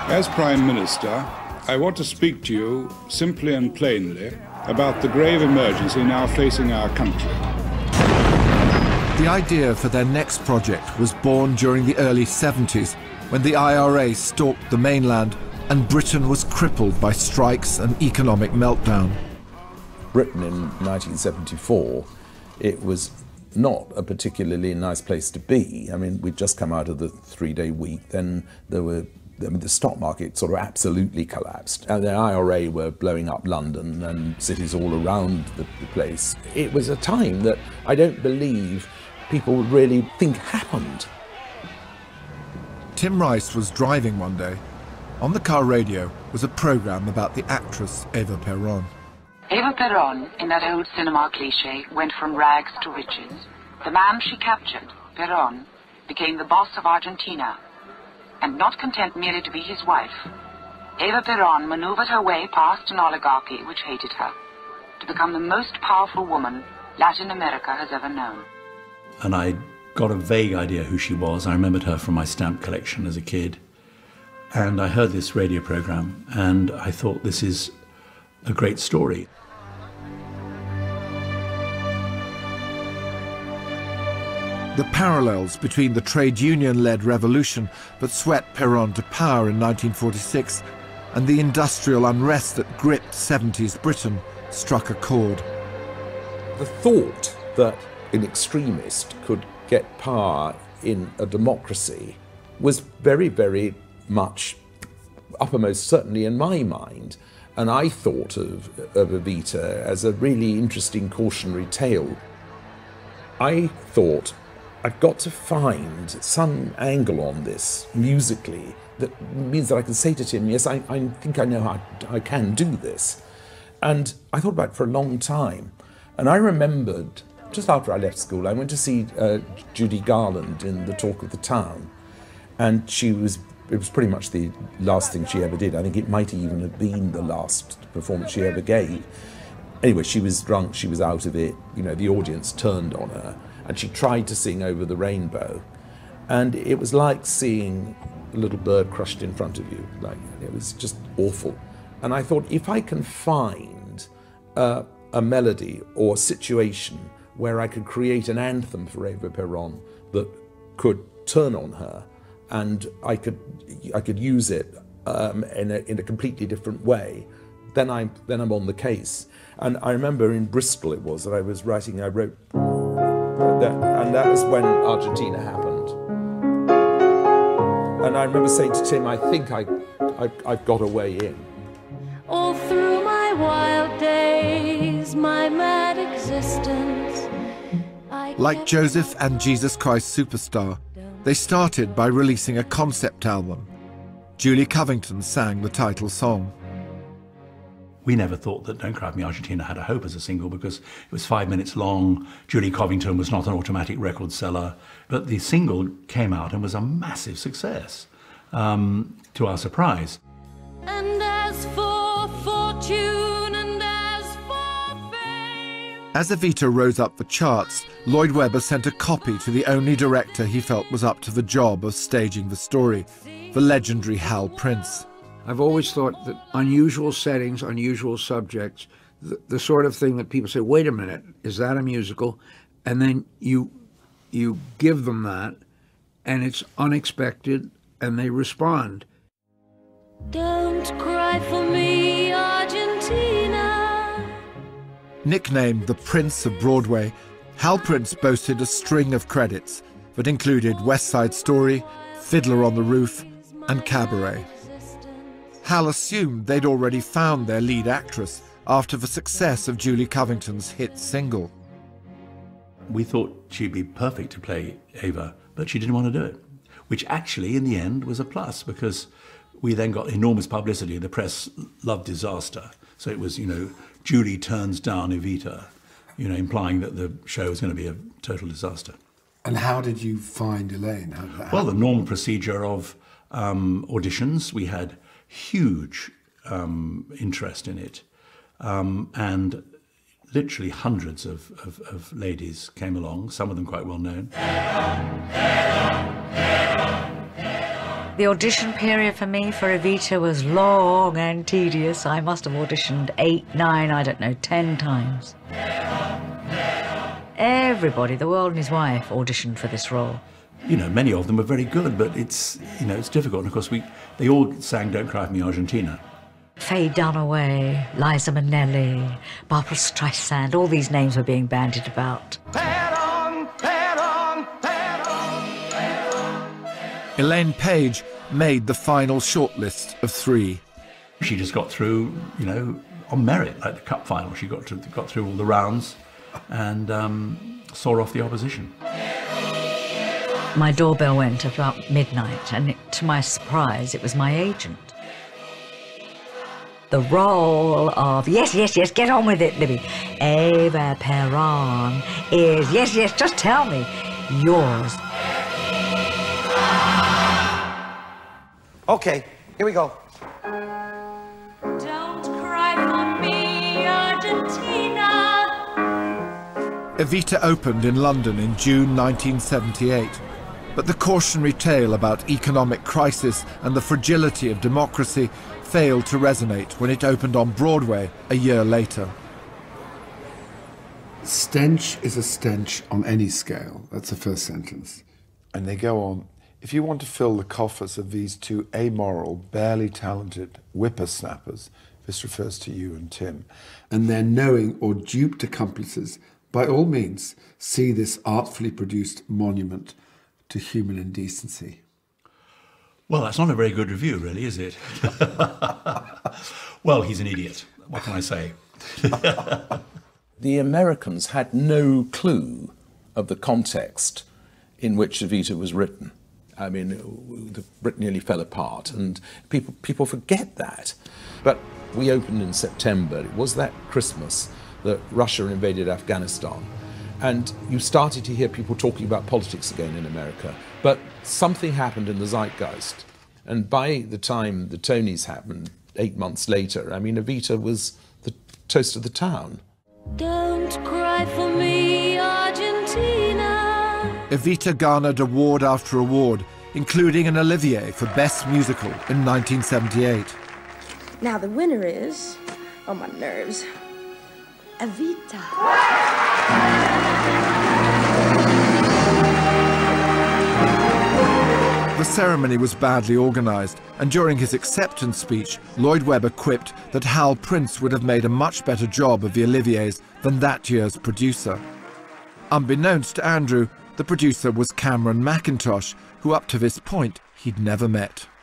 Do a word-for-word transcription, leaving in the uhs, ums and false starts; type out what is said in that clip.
As Prime Minister, I want to speak to you simply and plainly about the grave emergency now facing our country. The idea for their next project was born during the early seventies, when the I R A stalked the mainland and Britain was crippled by strikes and economic meltdown. Britain in nineteen seventy-four, it was not a particularly nice place to be. I mean, we'd just come out of the three-day week, then there were I mean, the stock market sort of absolutely collapsed, and the I R A were blowing up London and cities all around the, the place. It was a time that I don't believe people would really think happened. Tim Rice was driving one day. On the car radio was a programme about the actress Eva Perón. Eva Perón, in that old cinema cliché, went from rags to riches. The man she captured, Perón, became the boss of Argentina. And not content merely to be his wife, Eva Perón maneuvered her way past an oligarchy which hated her, to become the most powerful woman Latin America has ever known. And I got a vague idea who she was. I remembered her from my stamp collection as a kid. And I heard this radio program, and I thought, this is a great story. The parallels between the trade union-led revolution that swept Perón to power in nineteen forty-six and the industrial unrest that gripped seventies Britain struck a chord. The thought that an extremist could get power in a democracy was very, very much uppermost, certainly in my mind. And I thought of, of Evita as a really interesting cautionary tale. I thought, I've got to find some angle on this musically that means that I can say to Tim, yes, I, I think I know how I can do this. And I thought about it for a long time. And I remembered, just after I left school, I went to see uh, Judy Garland in The Talk of the Town. And she was, it was pretty much the last thing she ever did. I think it might even have been the last performance she ever gave. Anyway, she was drunk, she was out of it, you know, the audience turned on her, and she tried to sing Over the Rainbow. And it was like seeing a little bird crushed in front of you. Like, it was just awful. And I thought, if I can find uh, a melody or a situation where I could create an anthem for Eva Perón that could turn on her, and I could I could use it um, in a in a completely different way, then I'm then I'm on the case. And I remember in Bristol it was that I was writing. I wrote, that, and that was when Argentina happened. And I remember saying to Tim, I think I, I I've got a way in. All through my wild days, my mad existence. Like Joseph and Jesus Christ Superstar, they started by releasing a concept album. Julie Covington sang the title song. We never thought that Don't Cry For Me Argentina had a hope as a single because it was five minutes long. Julie Covington was not an automatic record seller. But the single came out and was a massive success, um, to our surprise. And as for fortune and as for fame. As Evita rose up the charts, Lloyd Webber sent a copy to the only director he felt was up to the job of staging the story, the legendary Hal Prince. I've always thought that unusual settings, unusual subjects, the, the sort of thing that people say, wait a minute, is that a musical? And then you, you give them that, and it's unexpected, and they respond. Don't cry for me, Argentina. Nicknamed the Prince of Broadway, Hal Prince boasted a string of credits that included West Side Story, Fiddler on the Roof, and Cabaret. Hal assumed they'd already found their lead actress after the success of Julie Covington's hit single. We thought she'd be perfect to play Eva, but she didn't want to do it, which actually in the end was a plus because we then got enormous publicity. The press loved disaster. So it was, you know, Julie turns down Evita, you know, implying that the show was going to be a total disaster. And how did you find Elaine? How did that well, happen? the normal procedure of um, auditions. We had huge um, interest in it, um, and literally hundreds of, of, of ladies came along, some of them quite well known. The audition period for me for Evita was long and tedious. I must have auditioned eight, nine, I don't know, ten times. Everybody, the world and his wife, auditioned for this role. You know, many of them were very good, but it's, you know, it's difficult. And of course, we, they all sang Don't Cry For Me, Argentina. Faye Dunaway, Liza Minnelli, Barbara Streisand, all these names were being bandied about. Elaine Paige made the final shortlist of three. She just got through, you know, on merit, like the cup final. She got, to, got through all the rounds and um, saw off the opposition. My doorbell went at about midnight, and it, to my surprise, it was my agent. The role of, yes, yes, yes, get on with it, Libby, Eva Perón is, yes, yes, just tell me, yours. Okay, here we go. Don't cry for me, Argentina. Evita opened in London in June nineteen seventy-eight, but the cautionary tale about economic crisis and the fragility of democracy failed to resonate when it opened on Broadway a year later. Stench is a stench on any scale. That's the first sentence. And they go on, if you want to fill the coffers of these two amoral, barely talented whippersnappers, this refers to you and Tim, and their knowing or duped accomplices, by all means, see this artfully produced monument to human indecency. Well, that's not a very good review, really, is it? Well, he's an idiot. What can I say? The Americans had no clue of the context in which Evita was written. I mean, the Britain nearly fell apart, and people people forget that. But we opened in September. It was that Christmas that Russia invaded Afghanistan. And you started to hear people talking about politics again in America. But something happened in the zeitgeist. And by the time the Tonys happened, eight months later, I mean, Evita was the toast of the town. Don't cry for me, Argentina. Evita garnered award after award, including an Olivier for Best Musical in nineteen seventy-eight. Now the winner is, oh my nerves, Evita. The ceremony was badly organised, and during his acceptance speech, Lloyd Webber quipped that Hal Prince would have made a much better job of the Oliviers than that year's producer. Unbeknownst to Andrew, the producer was Cameron Mackintosh, who up to this point he'd never met.